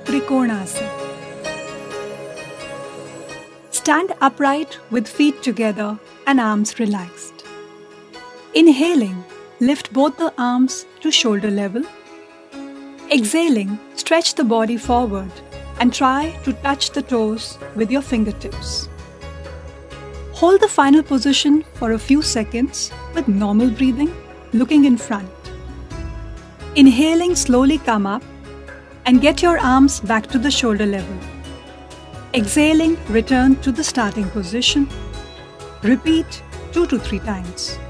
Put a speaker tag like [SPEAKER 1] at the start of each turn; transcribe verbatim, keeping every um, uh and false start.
[SPEAKER 1] Trikonasana. Stand upright with feet together and arms relaxed. Inhaling, lift both the arms to shoulder level. Exhaling, stretch the body forward and try to touch the toes with your fingertips. Hold the final position for a few seconds with normal breathing, looking in front. Inhaling, slowly come up and get your arms back to the shoulder level. Exhaling, return to the starting position. Repeat two to three times.